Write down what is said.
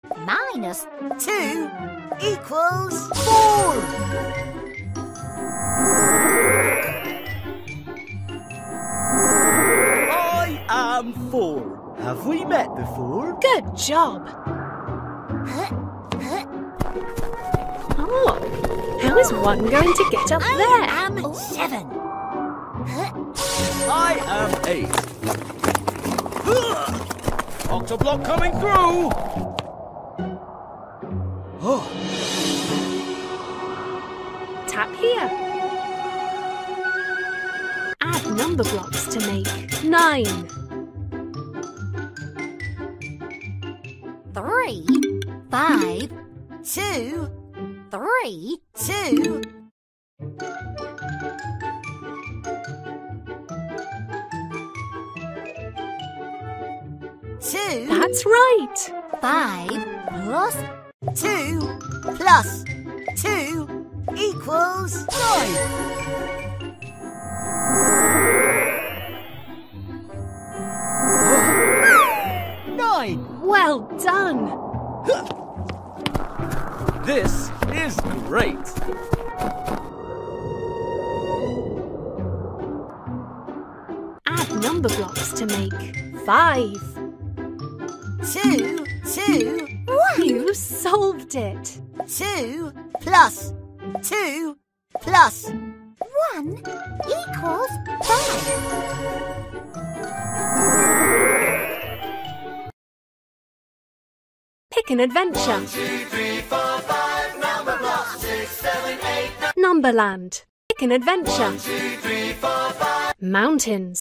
minus 2 equals 4. I am 4. Have we met before? Good job. Oh, how is 1 going to get up there? I am 7. I am 8. Octoblock coming through! Oh. Tap here. Add number blocks to make 9. 3, 5, 2, 3, 2. That's right. 5 plus 2 plus 2 equals 9. 9. Well done. This is great. Add number blocks to make 5. 2, 2, 1. You solved it. 2 plus 2 plus 1 equals 5. Pick an adventure. 1, 2, 3, 4, 5. Numberblocks. 6, 7, 8. Numberland. Pick an adventure. 1, 2, 3, 4, 5. Mountains.